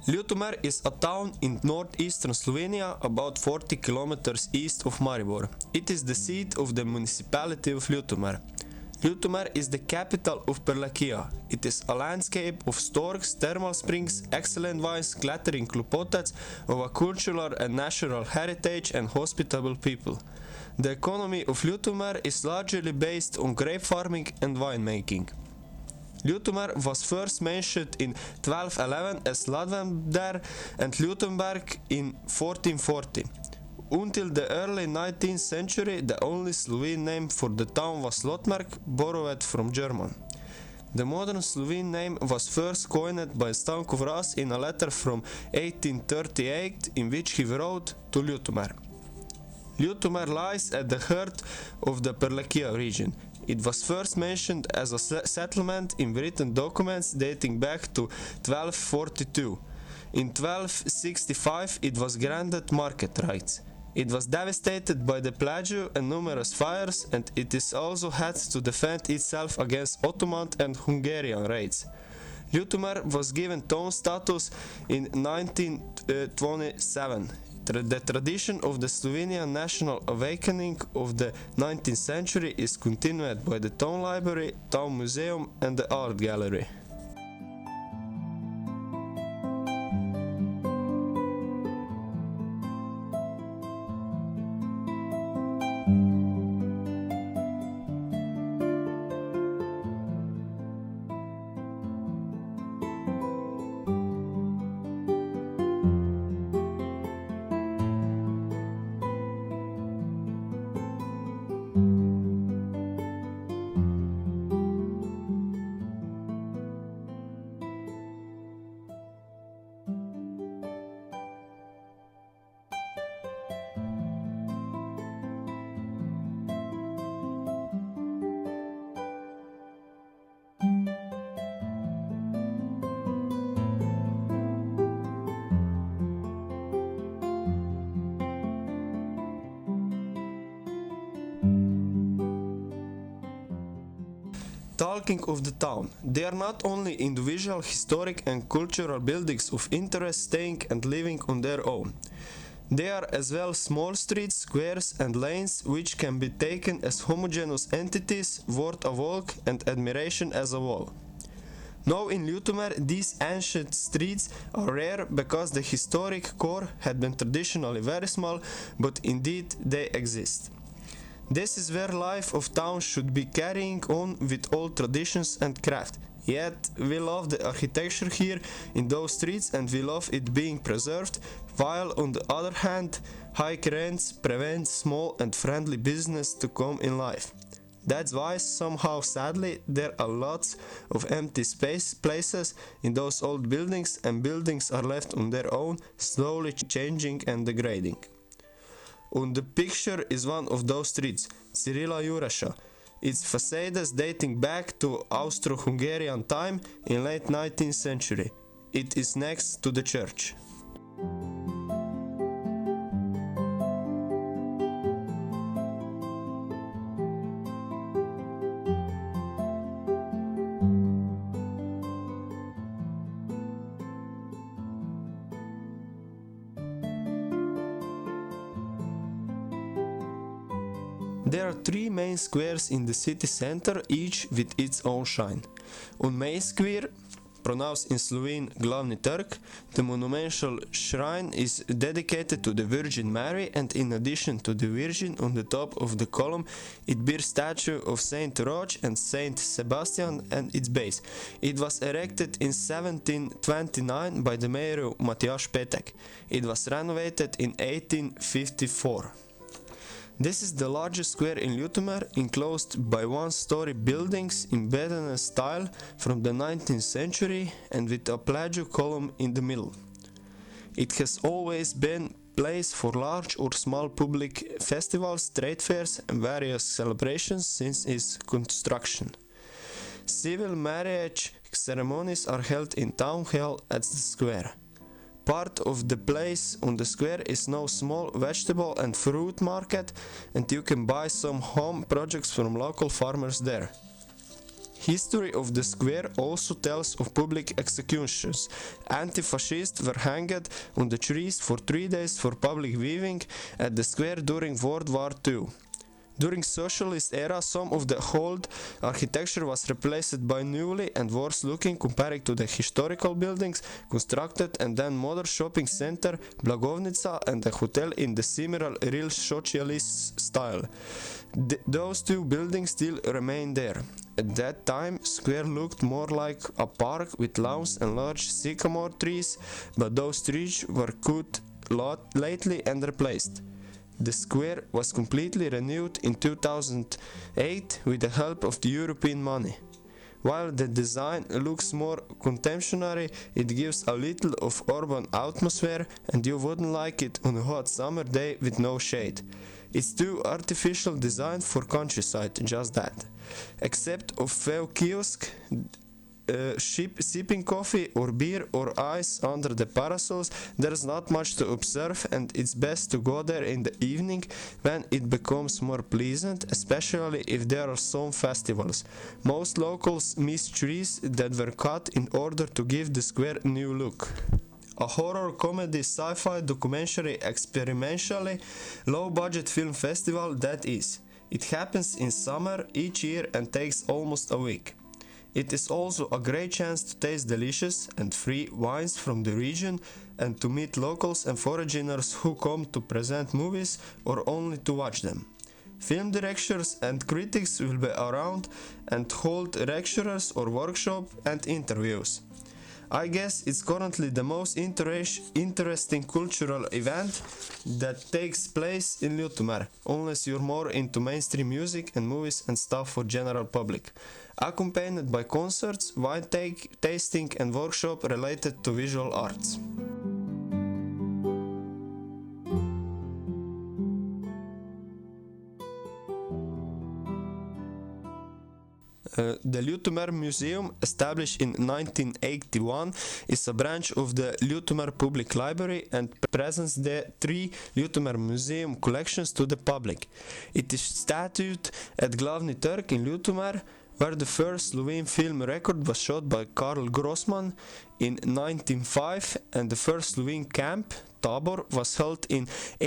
Ljutomer is a town in northeastern Slovenia, about 40 kilometers east of Maribor. It is the seat of the municipality of Ljutomer. Ljutomer is the capital of Prlekija. It is a landscape of storks, thermal springs, excellent vines, glittering klupotec, of a cultural and natural heritage and hospitable people. The economy of Ljutomer is largely based on grape farming and winemaking. Ljutomer was first mentioned in 1211 as Lavender and Ljutenberg in 1440. Until the early 19th century, the only Slovene name for the town was Lotmerk, borrowed from German. The modern Slovene name was first coined by Stanko Vras in a letter from 1838 in which he wrote to Ljutomer. Ljutomer lies at the heart of the Prlekija region. It was first mentioned as a settlement in written documents dating back to 1242. In 1265 it was granted market rights. It was devastated by the plague and numerous fires, and it is also had to defend itself against Ottoman and Hungarian raids. Ljutomer was given town status in 1927. The tradition of the Slovenian national awakening of the 19th century is continued by the town library, town museum and the art gallery. Talking of the town, they are not only individual historic and cultural buildings of interest staying and living on their own. They are as well small streets, squares and lanes which can be taken as homogeneous entities worth a walk and admiration as a whole. Now in Ljutomer these ancient streets are rare because the historic core had been traditionally very small, but indeed they exist. This is where life of towns should be carrying on with old traditions and craft. Yet we love the architecture here in those streets and we love it being preserved, while on the other hand, high rents prevent small and friendly business to come in life. That's why somehow sadly there are lots of empty places in those old buildings, and buildings are left on their own, slowly changing and degrading. On the picture is one of those streets, Cyrila Jureša. Its facades dating back to Austro-Hungarian time in late 19th century. It is next to the church. There are three main squares in the city center, each with its own shrine. On Main Square, pronounced in Slovene Glavni trg, the monumental shrine is dedicated to the Virgin Mary, and in addition to the Virgin on the top of the column, it bears statue of Saint Roch and Saint Sebastian at its base. It was erected in 1729 by the mayor Matjaž Petek. It was renovated in 1854. This is the largest square in Ljutomer, enclosed by one-story buildings in Bedene style from the 19th century and with a plaque column in the middle. It has always been place for large or small public festivals, trade fairs and various celebrations since its construction. Civil marriage ceremonies are held in town hall at the square. Part of the place on the square is now small vegetable and fruit market, and you can buy some home products from local farmers there. History of the square also tells of public executions. Anti-fascists were hanged on the trees for 3 days for public viewing at the square during World War II. During socialist era, some of the old architecture was replaced by newly and worse looking compared to the historical buildings constructed, and then modern shopping center, Blagovnica, and a hotel in the similar real socialist style. Those two buildings still remain there. At that time, square looked more like a park with lawns and large sycamore trees, but those trees were cut lately and replaced. The square was completely renewed in 2008 with the help of the European money. While the design looks more contemporary, it gives a little of urban atmosphere, and you wouldn't like it on a hot summer day with no shade. It's too artificial design for countryside, just that. Except of few kiosks, sipping coffee or beer or ice under the parasols, there's not much to observe, and it's best to go there in the evening when it becomes more pleasant, especially if there are some festivals. Most locals miss trees that were cut in order to give the square a new look. A horror comedy sci-fi documentary experimentally low budget film festival that is. It happens in summer each year and takes almost a week. It is also a great chance to taste delicious and free wines from the region and to meet locals and foreigners who come to present movies or only to watch them. Film directors and critics will be around and hold lectures or workshops and interviews. I guess it's currently the most interesting cultural event that takes place in Ljutomer, unless you're more into mainstream music and movies and stuff for general public, accompanied by concerts, wine tasting and workshop related to visual arts. The Ljutomer Museum, established in 1981, is a branch of the Ljutomer Public Library and presents the 3 Ljutomer Museum collections to the public. It is situated at Glavni Trg in Ljutomer, where the first Slovene film record was shot by Karl Grossman in 1905, and the first Slovene camp, Tabor, was held in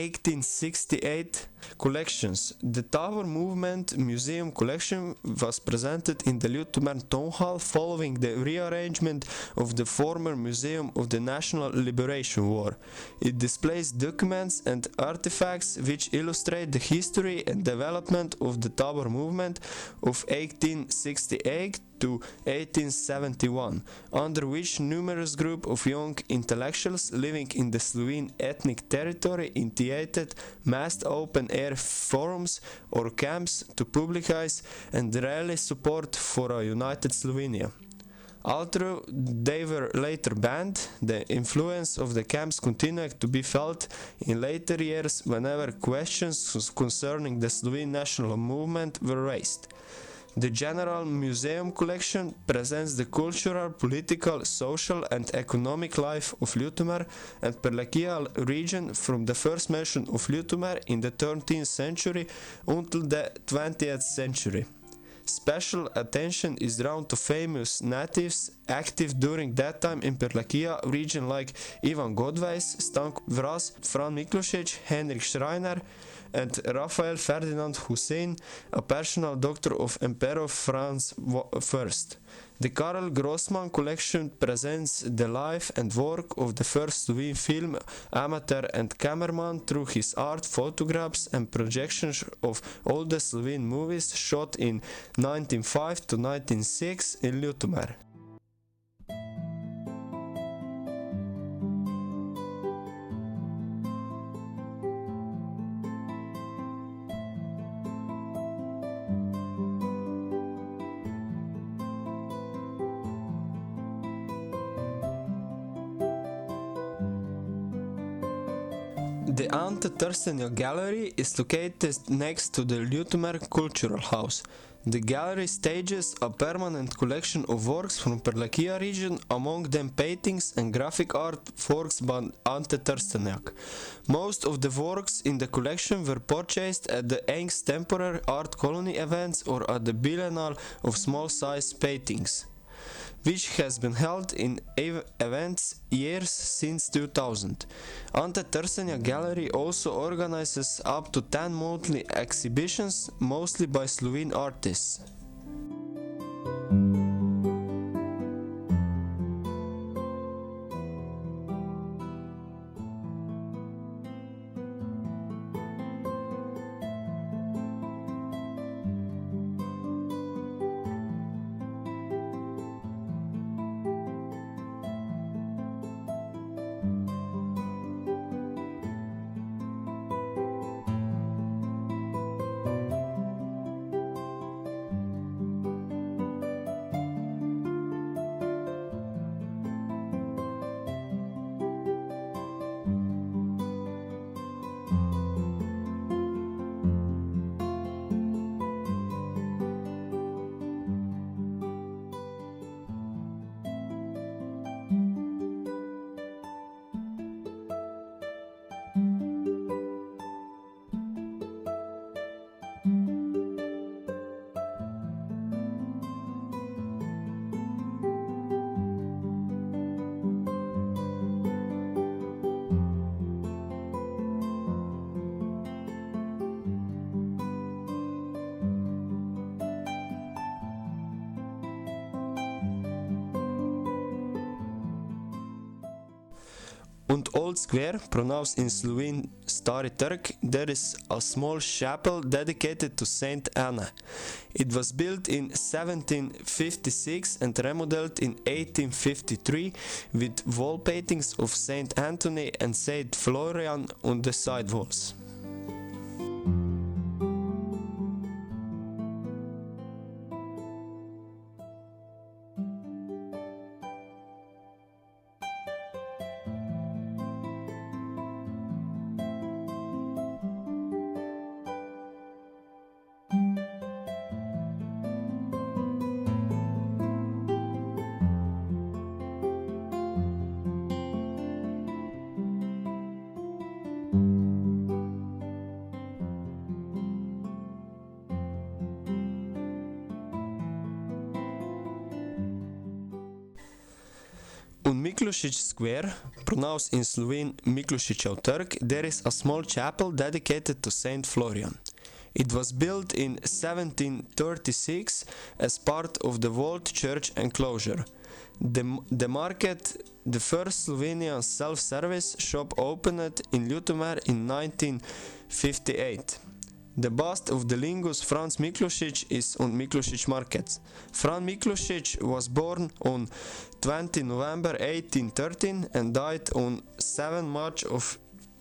1868. Collections. The Tabor Movement Museum collection was presented in the Ljutomer Town Hall following the rearrangement of the former Museum of the National Liberation War. It displays documents and artifacts which illustrate the history and development of the Tabor movement of 1868 to 1871, under which numerous group of young intellectuals living in the Slovene ethnic territory initiated massed open-air forums or camps to publicize and rally support for a united Slovenia. Although they were later banned, the influence of the camps continued to be felt in later years whenever questions concerning the Slovene national movement were raised. The General Museum collection presents the cultural, political, social and economic life of Ljutomer and Prlekija region from the first mention of Ljutomer in the 13th century until the 20th century. Special attention is drawn to famous natives active during that time in Prlekija region like Ivan Godvejs, Stanko Vraz, Fran Miklošić, Henrik Schreiner and Raphael Ferdinand Hussein, a personal doctor of Emperor Franz I. The Karl Grossman collection presents the life and work of the first Slovene film amateur and cameraman through his art, photographs and projections of all the Slovene movies shot in 1905 to 1906 in Ljutomer. The Ante Trstenio Gallery is located next to the Ljutomer Cultural House. The gallery stages a permanent collection of works from Prlekija region, among them paintings and graphic art works by Ante Trstenjak. Most of the works in the collection were purchased at the Eng's temporary art colony events or at the Biennale of small-sized paintings, which has been held in events years since 2000. Ante Trstenjak Gallery also organizes up to 10 monthly exhibitions, mostly by Slovene artists. Und Old Square, pronounced in Slovene Stari Trg, there is a small chapel dedicated to Saint Anna. It was built in 1756 and remodeled in 1853 with wall paintings of Saint Anthony and Saint Florian on the side walls. On Miklošić Square, pronounced in Slovene Miklošićev Trg, there is a small chapel dedicated to Saint Florian. It was built in 1736 as part of the walled church enclosure. The market, the first Slovenian self-service shop, opened in Ljutomer in 1958. The bust of the lingus Franz Miklošić is on Miklošić Market. Franz Miklošić was born on 20 November 1813 and died on 7 March of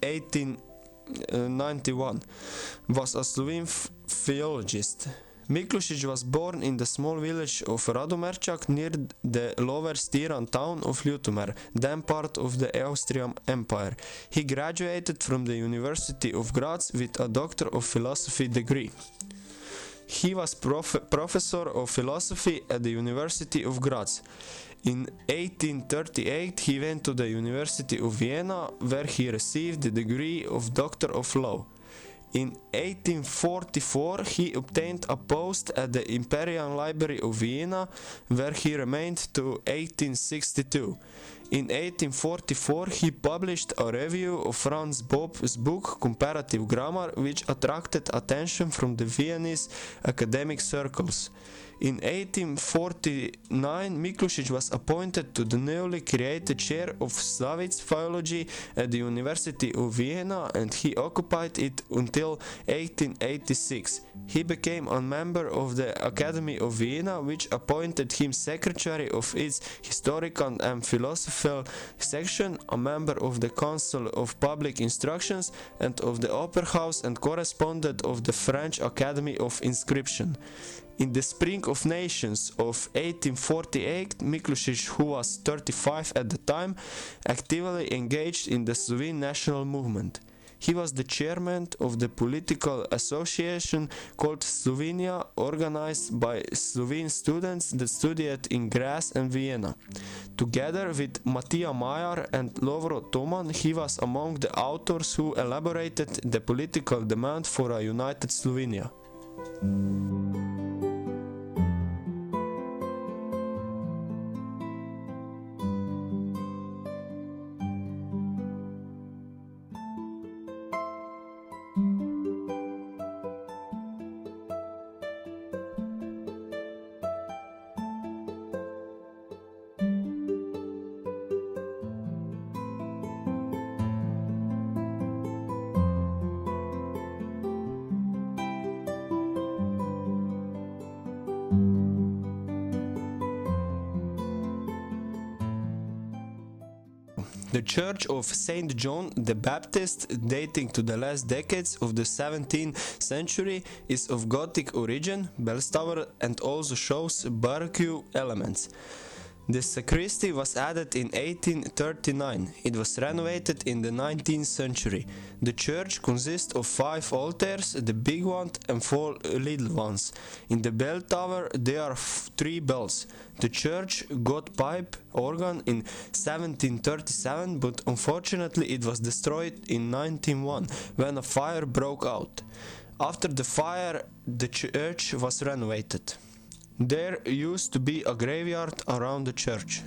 1891. Was a Slovene philologist. Miklošić was born in the small village of Radomerčak near the lower Stiran town of Ljutomer, then part of the Austrian Empire. He graduated from the University of Graz with a Doctor of Philosophy degree. He was professor of philosophy at the University of Graz. In 1838 he went to the University of Vienna, where he received the degree of Doctor of Law. In 1844 he obtained a post at the Imperial Library of Vienna, where he remained to 1862. In 1844 he published a review of Franz Bob's book Comparative Grammar, which attracted attention from the Viennese academic circles. In 1849 Miklošić was appointed to the newly created chair of Slavic philology at the University of Vienna, and he occupied it until 1886. He became a member of the Academy of Vienna, which appointed him secretary of its historical and philosophical section, a member of the Council of Public Instructions and of the Opera House, and correspondent of the French Academy of Inscription. In the Spring of Nations of 1848, Miklošić, who was 35 at the time, actively engaged in the Slovene national movement. He was the chairman of the political association called Slovenia, organized by Slovene students that studied in Graz and Vienna. Together with Matija Majar and Lovro Toman, he was among the authors who elaborated the political demand for a united Slovenia. The Church of Saint John the Baptist, dating to the last decades of the 17th century, is of Gothic origin, bell tower, and also shows Baroque elements. The sacristy was added in 1839. It was renovated in the 19th century. The church consists of 5 altars, the big one and 4 little ones. In the bell tower there are 3 bells. The church got pipe organ in 1737, but unfortunately it was destroyed in 1901 when a fire broke out. After the fire, the church was renovated. There used to be a graveyard around the church.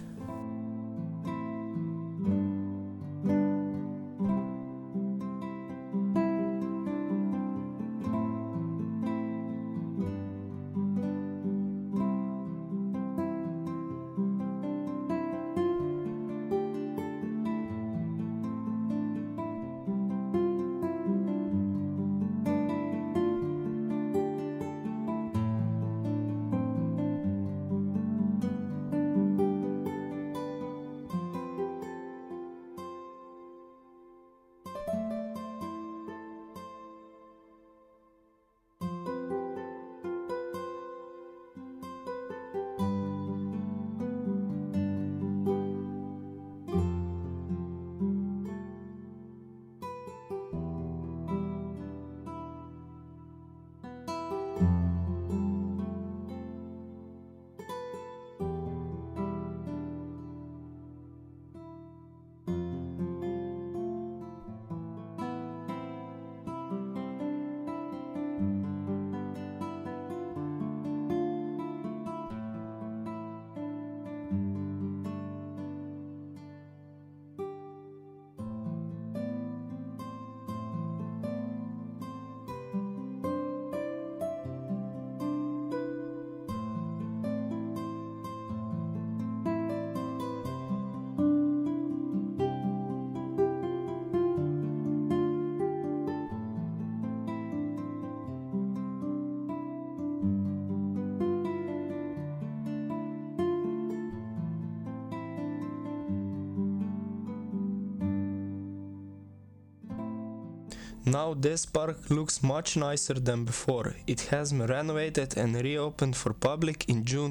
Now this park looks much nicer than before. It has been renovated and reopened for public in June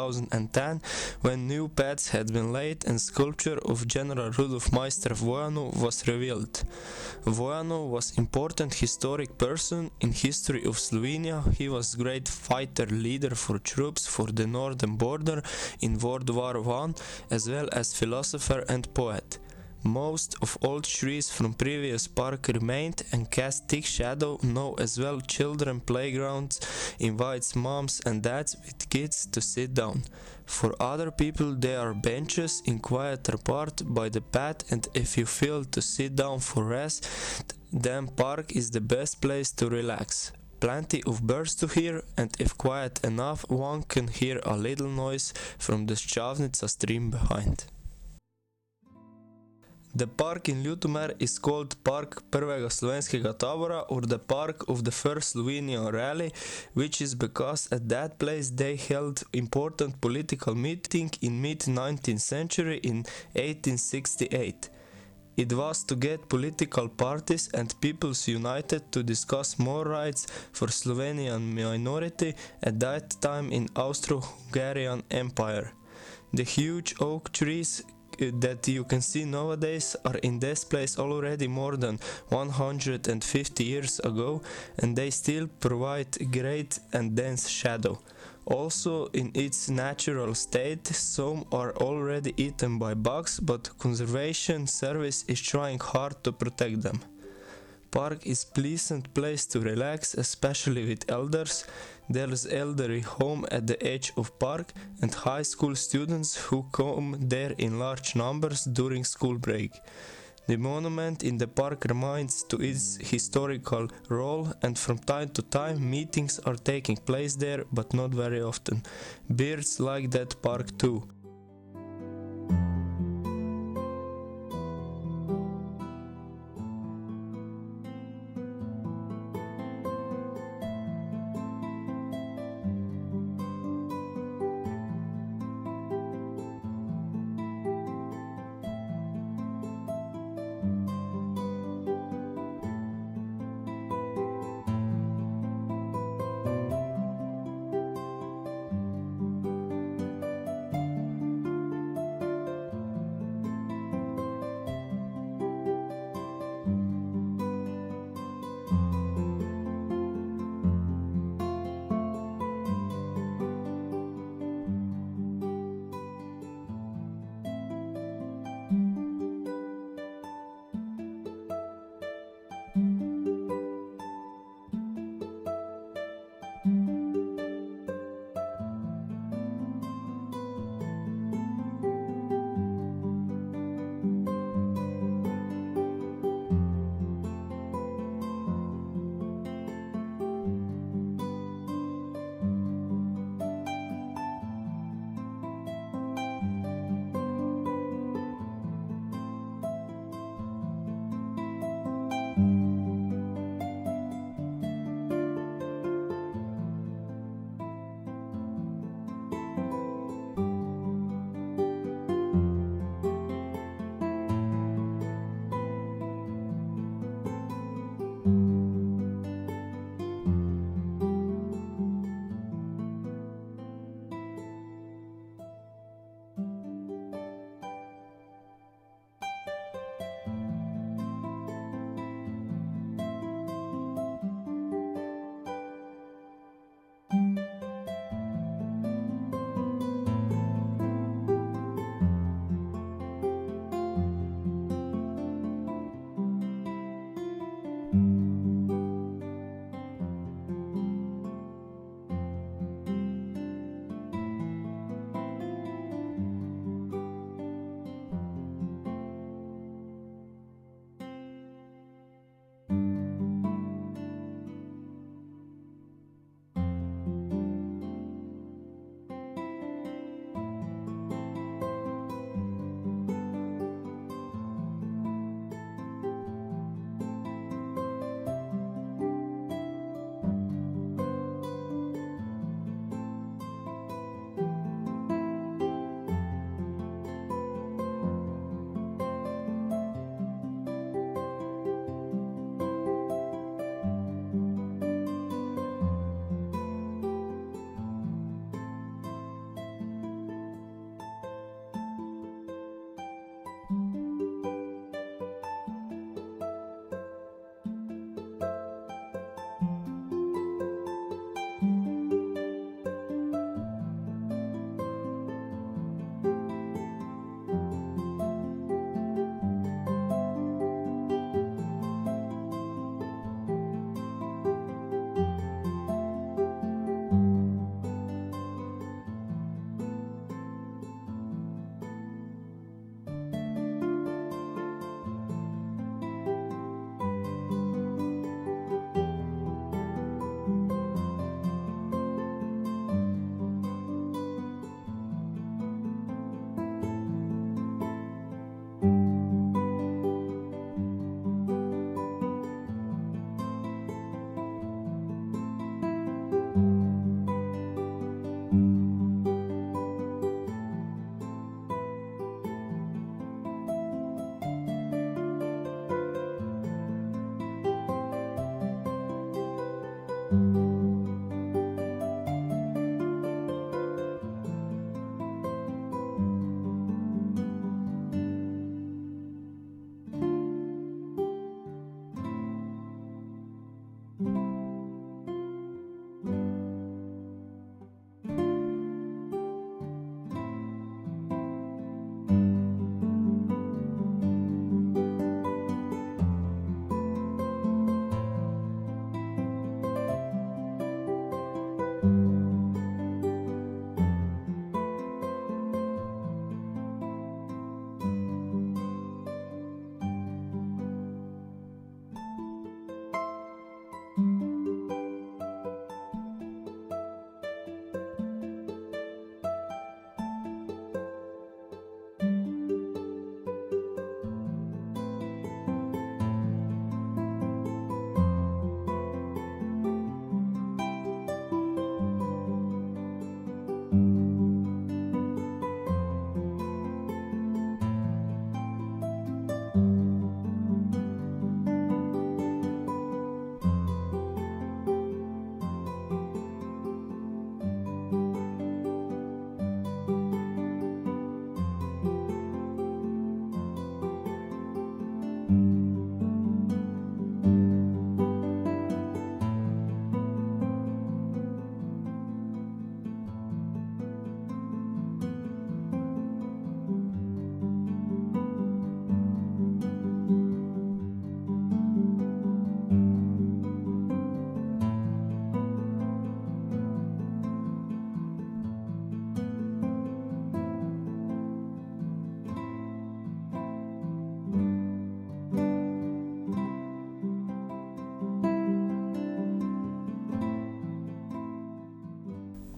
2010 when new paths had been laid and sculpture of General Rudolf Meister Vojanu was revealed. Vojanu was important historic person in history of Slovenia. He was great fighter leader for troops for the northern border in World War I, as well as philosopher and poet. Most of old trees from previous park remained and cast thick shadow. Now as well children playgrounds invites moms and dads with kids to sit down. For other people there are benches in quieter part by the path, and if you feel to sit down for rest, then park is the best place to relax. Plenty of birds to hear, and if quiet enough one can hear a little noise from the Ščavnica stream behind. The park in Ljutomer is called Park prvega slovenskega tabora, or the Park of the First Slovenian Rally, which is because at that place they held important political meeting in mid-19th century in 1868. It was to get political parties and peoples united to discuss more rights for Slovenian minority at that time in Austro-Hungarian Empire. The huge oak trees that you can see nowadays are in this place already more than 150 years ago, and they still provide great and dense shadow. Also, in its natural state, some are already eaten by bugs, but conservation service is trying hard to protect them. Park is pleasant place to relax, especially with elders. There's elderly home at the edge of park and high school students who come there in large numbers during school break. The monument in the park reminds to its historical role, and from time to time meetings are taking place there, but not very often. Birds like that park too.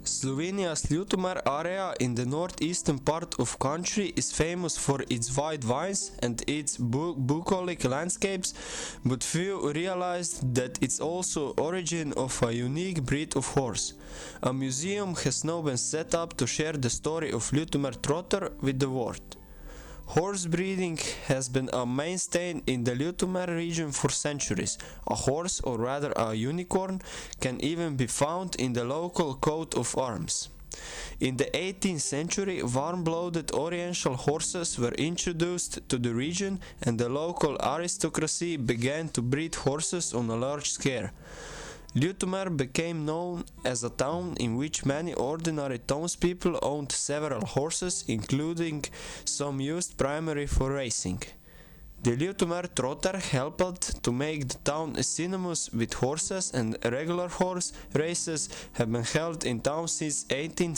Slovenia's Ljutomer area in the northeastern part of country is famous for its wide vines and its bucolic landscapes, but few realized that it's also origin of a unique breed of horse. A museum has now been set up to share the story of Ljutomer trotter with the world. Horse breeding has been a mainstay in the Ljutomer region for centuries. A horse, or rather a unicorn, can even be found in the local coat of arms. In the 18th century, warm-blooded Oriental horses were introduced to the region, and the local aristocracy began to breed horses on a large scale. Ljutomer became known as a town in which many ordinary townspeople owned several horses, including some used primarily for racing. The Ljutomer trotter helped to make the town synonymous with horses, and regular horse races have been held in town since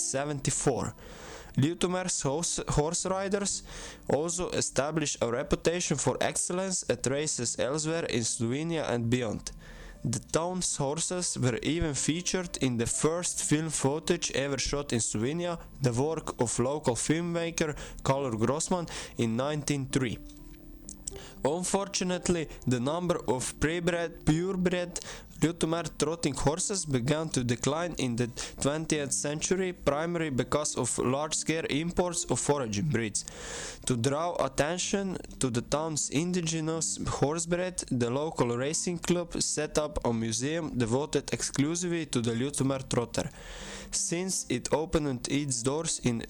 1874. Ljutomer's horse riders also established a reputation for excellence at races elsewhere in Slovenia and beyond. The town's horses were even featured in the first film footage ever shot in Slovenia, the work of local filmmaker Karl Grossman in 1903. Unfortunately, the number of purebred Ljutomer trotting horses began to decline in the 20th century, primarily because of large-scale imports of foreign breeds. To draw attention to the town's indigenous horsebred, the local racing club set up a museum devoted exclusively to the Ljutomer trotter. Since it opened its doors in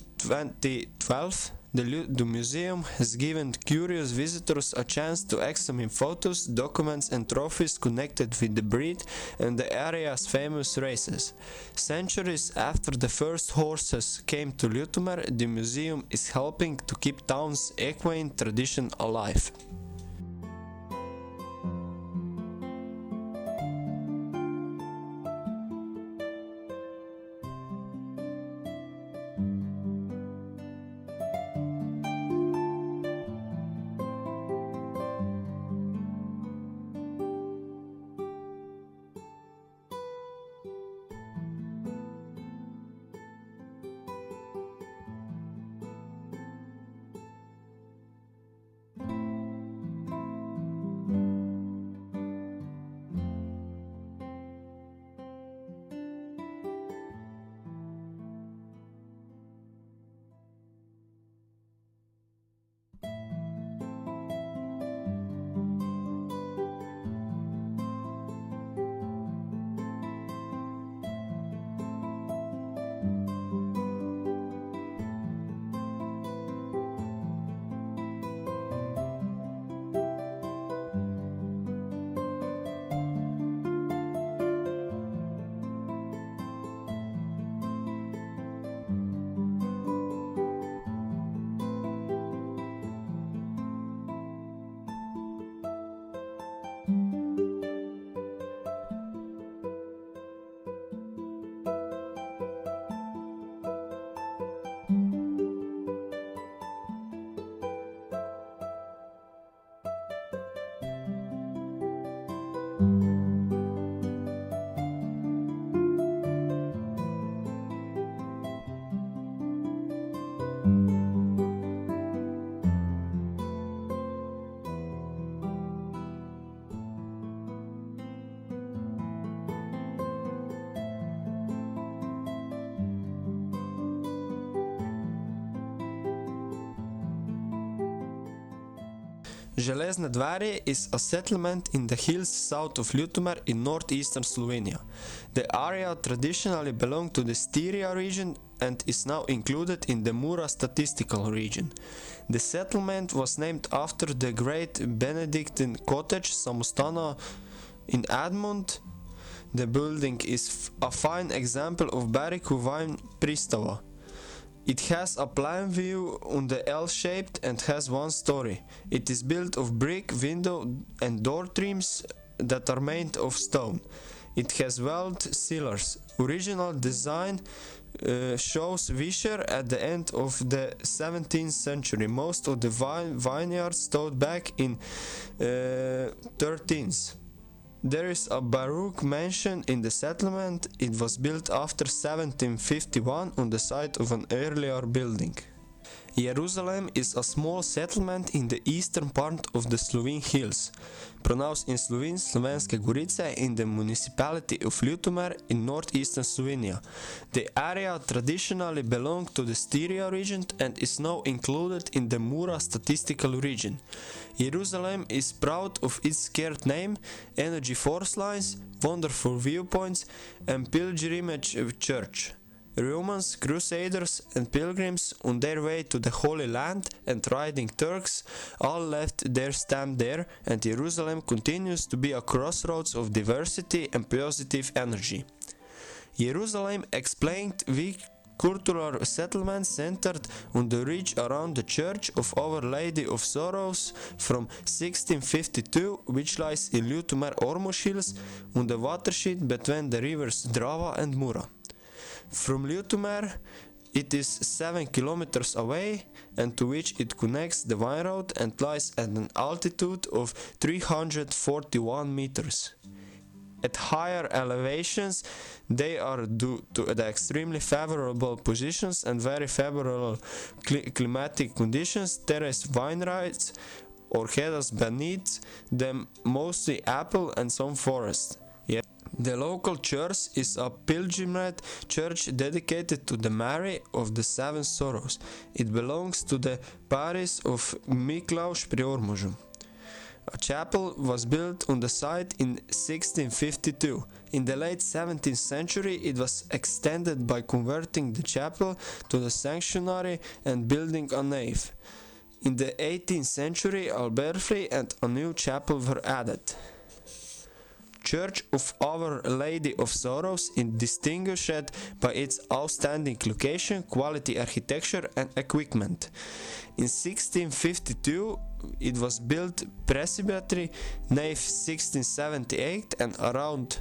2012, the museum has given curious visitors a chance to examine photos, documents and trophies connected with the breed and the area's famous races. Centuries after the first horses came to Ljutomer, the museum is helping to keep town's equine tradition alive. Železne Dvere is a settlement in the hills south of Ljutomer in northeastern Slovenia. The area traditionally belonged to the Styria region and is now included in the Mura statistical region. The settlement was named after the great Benedictine cottage Samostana in Admont. The building is a fine example of Bariku vine Pristava. It has a plan view on the L-shaped and has one story. It is built of brick, window and door trims that are made of stone. It has walled cellars. Original design shows Vischer at the end of the 17th century. Most of the vineyards stood back in 13th. There is a Baroque mansion in the settlement. It was built after 1751 on the site of an earlier building. Jerusalem is a small settlement in the eastern part of the Slovene hills, pronounced in Slovene Slovenske Gorice in the municipality of Ljutomer in northeastern Slovenia. The area traditionally belonged to the Styria region and is now included in the Mura statistical region. Jerusalem is proud of its scared name, energy force lines, wonderful viewpoints, and pilgrimage church. Romans, crusaders, and pilgrims on their way to the Holy Land and riding Turks all left their stamp there, and Jerusalem continues to be a crossroads of diversity and positive energy. Jerusalem explained weak cultural settlement centered on the ridge around the Church of Our Lady of Sorrows from 1652, which lies in Ljutomer Ormož Hills on the watershed between the rivers Drava and Mura. From Ljutomer, it is 7 kilometers away, and to which it connects the Vine Road and lies at an altitude of 341 meters. At higher elevations, they are due to the extremely favorable positions and very favorable climatic conditions. Terrace vineyards or orchards beneath them, mostly apple and some forest. The local church is a pilgrimage church dedicated to the Mary of the Seven Sorrows. It belongs to the parish of Miklauš pri Ormožu. A chapel was built on the site in 1652. In the late 17th century, it was extended by converting the chapel to the sanctuary and building a nave. In the 18th century, a belfry and a new chapel were added. Church of Our Lady of Sorrows is distinguished by its outstanding location, quality architecture and equipment. In 1652 it was built presbytery, nave 1678 and around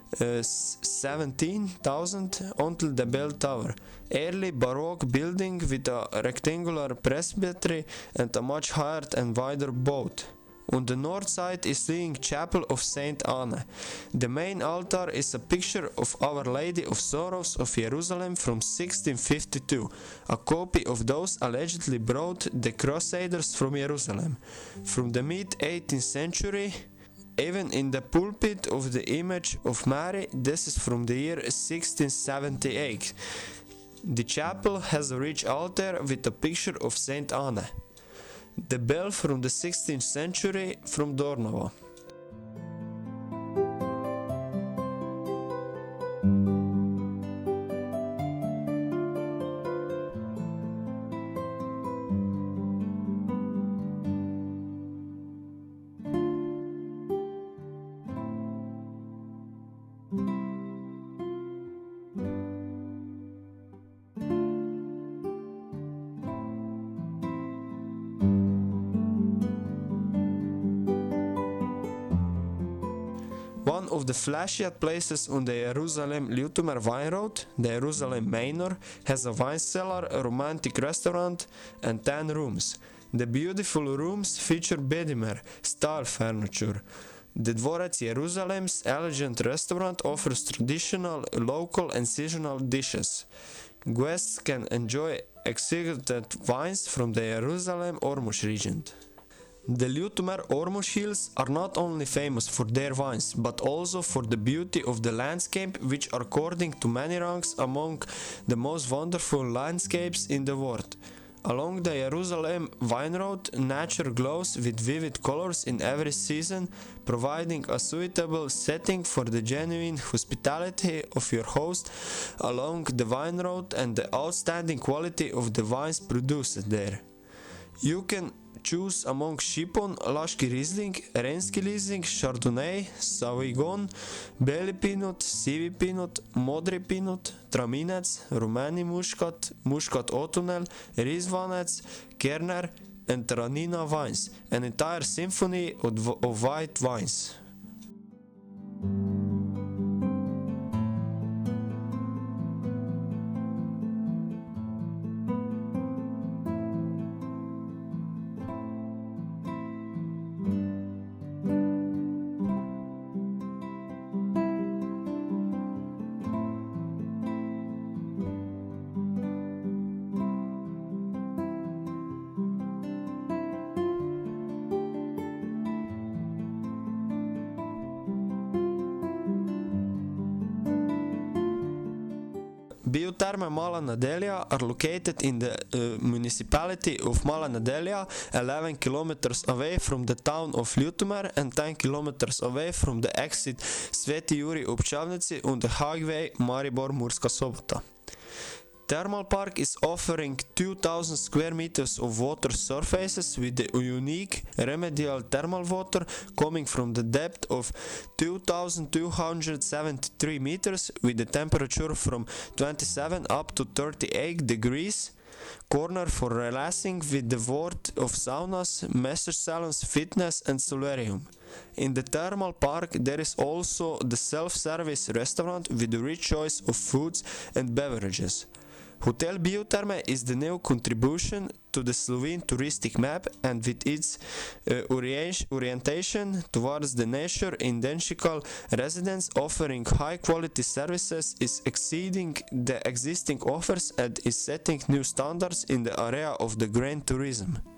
17,000 until the bell tower. Early Baroque building with a rectangular presbytery and a much higher and wider vault. On the north side is lying Chapel of Saint Anne. The main altar is a picture of Our Lady of Sorrows of Jerusalem from 1652, a copy of those allegedly brought the Crusaders from Jerusalem. From the mid-18th century, even in the pulpit of the image of Mary, this is from the year 1678. The chapel has a rich altar with a picture of Saint Anne. The bell from the 16th century from Dornovo. One of the flashiest places on the Jerusalem-Ljutomer Vine Road, the Jerusalem Manor, has a wine cellar, a romantic restaurant and 10 rooms. The beautiful rooms feature Bedimer style furniture. The Dvorec Jerusalem's elegant restaurant offers traditional, local and seasonal dishes. Guests can enjoy exquisite wines from the Jerusalem-Ormož region. The Ljutomer Ormož Hills are not only famous for their wines, but also for the beauty of the landscape, which are according to many ranks among the most wonderful landscapes in the world. Along the Jerusalem Vine Road, nature glows with vivid colors in every season, providing a suitable setting for the genuine hospitality of your host along the Vine Road and the outstanding quality of the wines produced there. You can choose among Šipon, Laški Riesling, Renski Riesling, Chardonnay, Sauvignon, Beli Pinot, Sivi Pinot, Modri Pinot, Traminec, Rumeni Muscat, Muscat Otunel, Riesvanec, Kerner and Ranina wines, an entire symphony of white wines. Biotherme Mala Nedelja are located in the municipality of Mala Nedelja, 11 kilometers away from the town of Ljutomer and 10 kilometers away from the exit Sveti Juri Opčavnici on the highway Maribor-Murska Sobota. Thermal Park is offering 2000 square meters of water surfaces with the unique remedial thermal water coming from the depth of 2273 meters with the temperature from 27 up to 38 degrees. Corner for relaxing with the world of saunas, massage salons, fitness and solarium. In the thermal park there is also the self-service restaurant with a rich choice of foods and beverages. Hotel Biotherme is the new contribution to the Slovene touristic map, and with its orientation towards the nature identical residents offering high quality services is exceeding the existing offers and is setting new standards in the area of the green tourism.